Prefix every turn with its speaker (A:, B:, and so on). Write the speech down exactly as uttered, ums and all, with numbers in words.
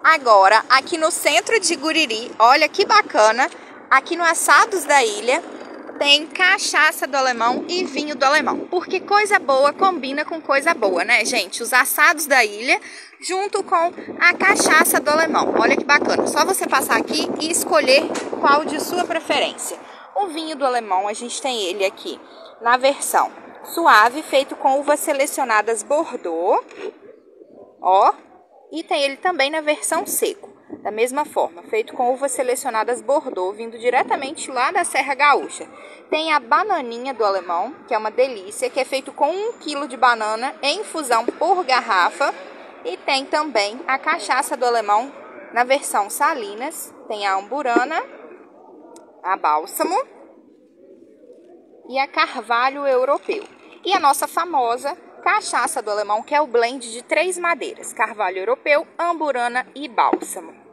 A: Agora, aqui no centro de Guriri, olha que bacana, aqui no Assados da Ilha, tem cachaça do alemão e vinho do alemão. Porque coisa boa combina com coisa boa, né, gente? Os assados da ilha junto com a cachaça do alemão. Olha que bacana. Só você passar aqui e escolher qual de sua preferência. O vinho do alemão, a gente tem ele aqui na versão suave, feito com uvas selecionadas Bordeaux. Ó. E tem ele também na versão seco, da mesma forma, feito com uvas selecionadas Bordeaux, vindo diretamente lá da Serra Gaúcha. Tem a bananinha do alemão, que é uma delícia, que é feito com um quilo de banana em infusão por garrafa. E tem também a cachaça do alemão na versão Salinas. Tem a Amburana, a Bálsamo e a Carvalho Europeu. E a nossa famosa cachaça do alemão, que é o blend de três madeiras: Carvalho Europeu, Amburana e Bálsamo.